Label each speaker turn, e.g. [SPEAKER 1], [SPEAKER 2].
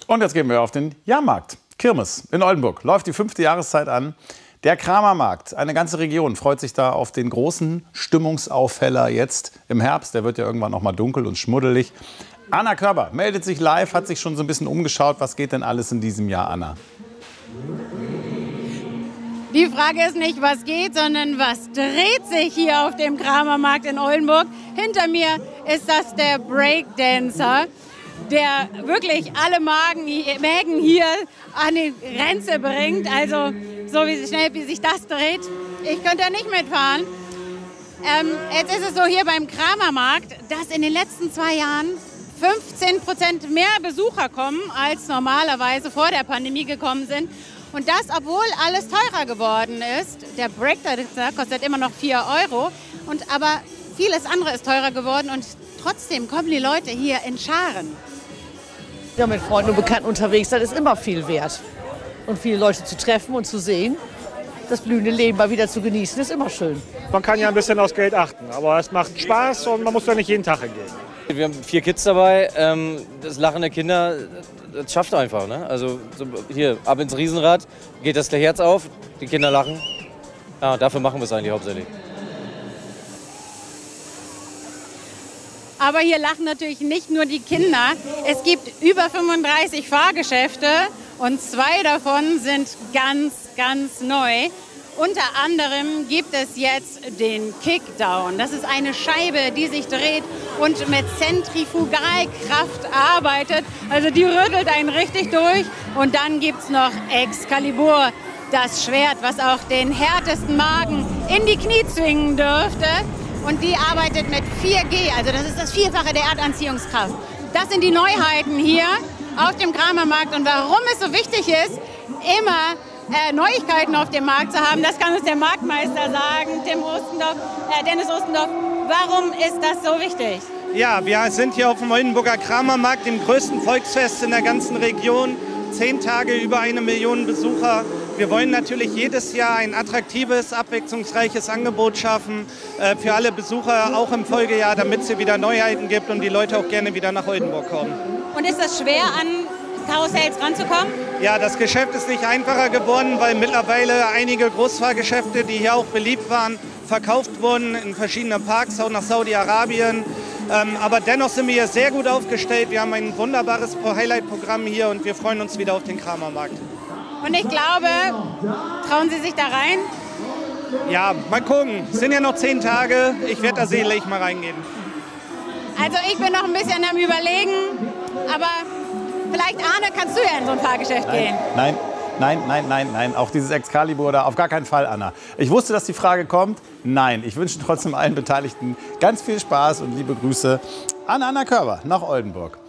[SPEAKER 1] Und jetzt gehen wir auf den Jahrmarkt. Kirmes in Oldenburg läuft die 5. Jahreszeit an. Der Kramermarkt, eine ganze Region freut sich da auf den großen Stimmungsaufheller jetzt im Herbst. Der wird ja irgendwann noch mal dunkel und schmuddelig. Anna Körber meldet sich live, hat sich schon so ein bisschen umgeschaut. Was geht denn alles in diesem Jahr, Anna?
[SPEAKER 2] Die Frage ist nicht, was geht, sondern was dreht sich hier auf dem Kramermarkt in Oldenburg. Hinter mir ist das der Breakdancer, der wirklich alle Mägen hier an die Grenze bringt. Also so wie schnell wie sich das dreht, ich könnte da nicht mitfahren. Jetzt ist es so hier beim Kramermarkt, dass in den letzten 2 Jahren 15% mehr Besucher kommen, als normalerweise vor der Pandemie gekommen sind. Und das, obwohl alles teurer geworden ist. Der Breakdancer kostet immer noch 4 €. Aber vieles andere ist teurer geworden. Und trotzdem kommen die Leute hier in Scharen.
[SPEAKER 3] Ja, mit Freunden und Bekannten unterwegs, das ist immer viel wert. Und viele Leute zu treffen und zu sehen, das blühende Leben mal wieder zu genießen, ist immer schön.
[SPEAKER 4] Man kann ja ein bisschen aufs Geld achten, aber es macht Spaß und man muss ja nicht jeden Tag hingehen.
[SPEAKER 5] Wir haben 4 Kids dabei, das Lachen der Kinder, das schafft einfach. Ne? Also so hier, ab ins Riesenrad, geht das Herz auf, die Kinder lachen. Ja, dafür machen wir es eigentlich hauptsächlich.
[SPEAKER 2] Aber hier lachen natürlich nicht nur die Kinder. Es gibt über 35 Fahrgeschäfte und 2 davon sind ganz neu. Unter anderem gibt es jetzt den Kickdown. Das ist eine Scheibe, die sich dreht und mit Zentrifugalkraft arbeitet. Also die rüttelt einen richtig durch. Und dann gibt es noch Excalibur, das Schwert, was auch den härtesten Magen in die Knie zwingen dürfte. Und die arbeitet mit 4G, also das ist das Vierfache der Erdanziehungskraft. Das sind die Neuheiten hier auf dem Kramermarkt. Und warum es so wichtig ist, immer Neuigkeiten auf dem Markt zu haben, das kann uns der Marktmeister sagen, Dennis Ostendorf. Warum ist das so wichtig?
[SPEAKER 6] Ja, wir sind hier auf dem Oldenburger Kramermarkt, dem größten Volksfest in der ganzen Region. 10 Tage, über 1 Million Besucher. Wir wollen natürlich jedes Jahr ein attraktives, abwechslungsreiches Angebot schaffen für alle Besucher, auch im Folgejahr, damit es hier wieder Neuheiten gibt und die Leute auch gerne wieder nach Oldenburg kommen.
[SPEAKER 2] Und ist das schwer, an Karussells ranzukommen?
[SPEAKER 6] Ja, das Geschäft ist nicht einfacher geworden, weil mittlerweile einige Großfahrgeschäfte, die hier auch beliebt waren, verkauft wurden in verschiedenen Parks, auch nach Saudi-Arabien. Aber dennoch sind wir hier sehr gut aufgestellt. Wir haben ein wunderbares Highlight-Programm hier und wir freuen uns wieder auf den Kramermarkt.
[SPEAKER 2] Und ich glaube, trauen Sie sich da rein?
[SPEAKER 6] Ja, mal gucken. Es sind ja noch 10 Tage. Ich werde da sicherlich mal reingehen.
[SPEAKER 2] Also ich bin noch ein bisschen am Überlegen, aber vielleicht, Arne, kannst du ja in so ein Fahrgeschäft gehen?
[SPEAKER 1] Nein. Auch dieses Excalibur da, auf gar keinen Fall, Anna. Ich wusste, dass die Frage kommt. Nein, ich wünsche trotzdem allen Beteiligten ganz viel Spaß und liebe Grüße an Anna Körber nach Oldenburg.